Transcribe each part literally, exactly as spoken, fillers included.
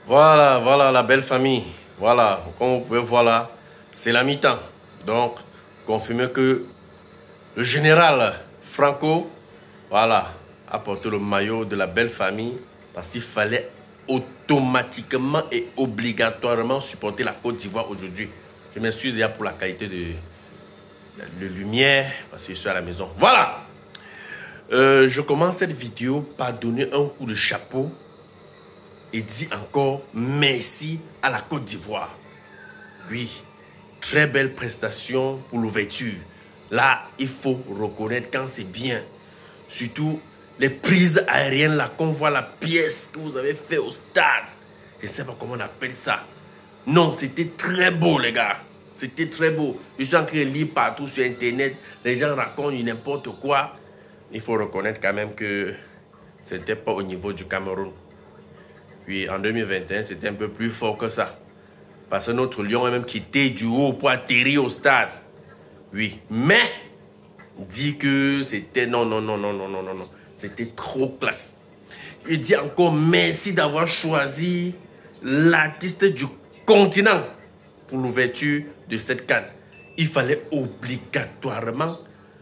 Voilà, voilà la belle famille. Voilà, comme vous pouvez voir là, c'est la mi-temps. Donc, confirmez que le général Franco, voilà, a porté le maillot de la belle famille parce qu'il fallait automatiquement et obligatoirement supporter la Côte d'Ivoire aujourd'hui. Je m'excuse déjà pour la qualité de, de lumière parce que je suis à la maison. Voilà. Euh, je commence cette vidéo par donner un coup de chapeau et dire encore merci à la Côte d'Ivoire. Oui, très belle prestation pour l'ouverture. Là, il faut reconnaître quand c'est bien. Surtout les prises aériennes, là, qu'on voit la pièce que vous avez fait au stade. Je ne sais pas comment on appelle ça. Non, c'était très beau, les gars. C'était très beau. Je suis en train de lire partout sur Internet. Les gens racontent n'importe quoi. Il faut reconnaître quand même que ce n'était pas au niveau du Cameroun. Puis en deux mille vingt et un, c'était un peu plus fort que ça. Parce que notre lion a même quitté du haut pour atterrir au stade. Oui, mais dit que c'était non, non, non, non, non, non, non, non. C'était trop classe. Je dis encore merci d'avoir choisi l'artiste du continent pour l'ouverture de cette CAN. Il fallait obligatoirement...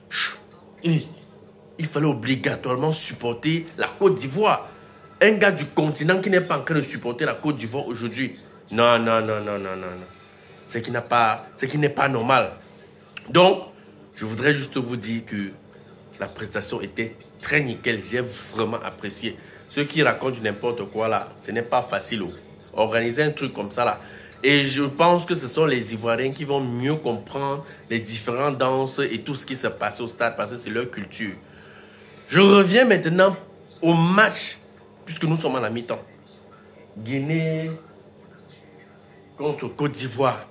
Il fallait obligatoirement supporter la Côte d'Ivoire. Un gars du continent qui n'est pas en train de supporter la Côte d'Ivoire aujourd'hui. Non, non, non, non, non, non, non. C'est qui n'a pas, c'est qui n'est pas normal. Donc, je voudrais juste vous dire que la prestation était très nickel. J'ai vraiment apprécié. Ceux qui racontent n'importe quoi là, ce n'est pas facile. Oh. Organiser un truc comme ça là. Et je pense que ce sont les Ivoiriens qui vont mieux comprendre les différentes danses et tout ce qui se passe au stade parce que c'est leur culture. Je reviens maintenant au match, puisque nous sommes à la mi-temps. Guinée contre Côte d'Ivoire.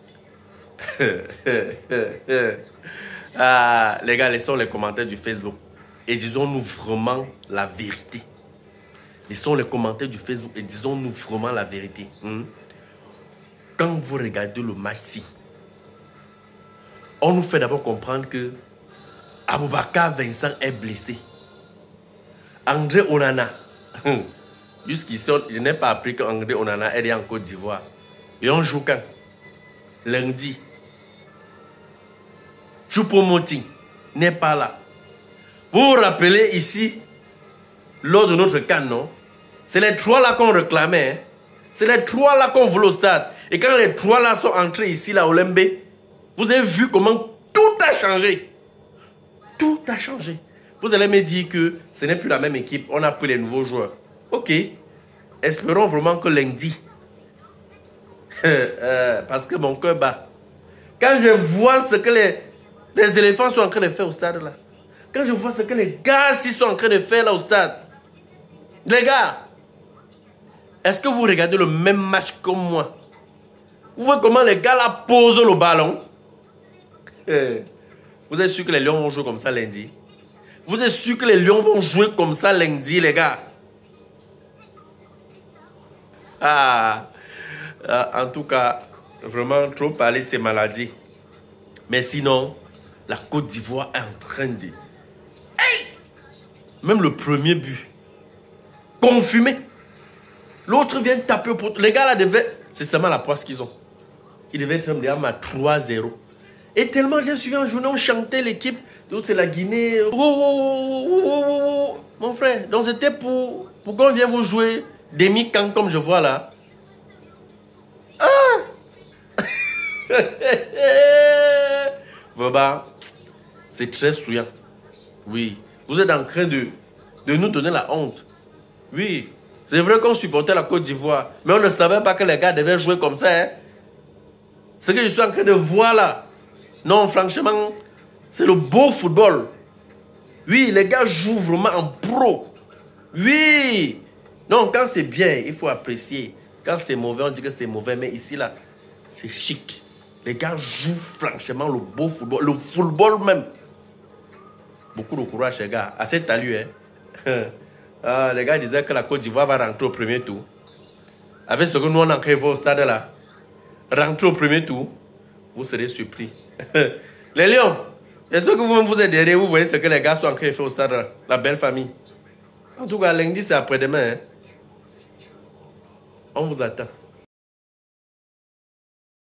Ah, les gars, laissons les commentaires du Facebook et disons-nous vraiment la vérité. Laissons les commentaires du Facebook et disons-nous vraiment la vérité. Hmm? Quand vous regardez le match-ci, on nous fait d'abord comprendre que Aboubakar Vincent est blessé. André Onana. Jusqu'ici, je n'ai pas appris qu'André Onana est en Côte d'Ivoire. Et on joue quand? Lundi. Choupo-Moting n'est pas là. Vous vous rappelez ici, lors de notre CAN, non? C'est les trois là qu'on réclamait. Hein? C'est les trois là qu'on voulait au stade. Et quand les trois là sont entrés ici, là, au Lembe, vous avez vu comment tout a changé. Tout a changé. Vous allez me dire que ce n'est plus la même équipe. On a pris les nouveaux joueurs. Ok. Espérons vraiment que lundi. euh, parce que mon cœur bat. Quand je vois ce que les, les éléphants sont en train de faire au stade là. Quand je vois ce que les gars s'y sont en train de faire là au stade. Les gars. Est-ce que vous regardez le même match comme moi? Vous voyez comment les gars là posent le ballon? Vous êtes sûr que les Lions vont jouer comme ça lundi? Vous êtes sûr que les Lions vont jouer comme ça lundi, les gars? Ah, en tout cas, vraiment trop parler, c'est maladie. Mais sinon, la Côte d'Ivoire est en train de... Hey! Même le premier but, confirmé. L'autre vient taper au poteau. Les gars là devaient... C'est seulement la poisse qu'ils ont. Ils devaient être à trois zéro. Et tellement j'ai suivi en journée, on chantait l'équipe. L'autre c'est la Guinée. Oh, oh, oh, oh, oh, oh. Mon frère, donc c'était pour, pour qu'on vienne vous jouer demi-camp comme je vois là. Ah! Vraiment, c'est très souillant. Oui. Vous êtes en train de, de nous donner la honte. Oui. C'est vrai qu'on supportait la Côte d'Ivoire. Mais on ne savait pas que les gars devaient jouer comme ça. Hein? Ce que je suis en train de voir là. Non, franchement, c'est le beau football. Oui, les gars jouent vraiment en pro. Oui. Non, quand c'est bien, il faut apprécier. Quand c'est mauvais, on dit que c'est mauvais. Mais ici, là, c'est chic. Les gars jouent franchement le beau football. Le football même. Beaucoup de courage, les gars. Assez talus, hein. Ah, les gars disaient que la Côte d'Ivoire va rentrer au premier tour. Avec ce que nous, on a créé au stade là. Rentrer au premier tour. Vous serez surpris. Les Lions, j'espère que vous-même vous êtes derrière, vous voyez ce que les gars sont en train de faire au stade là. La belle famille. En tout cas, lundi, c'est après-demain. Hein. On vous attend.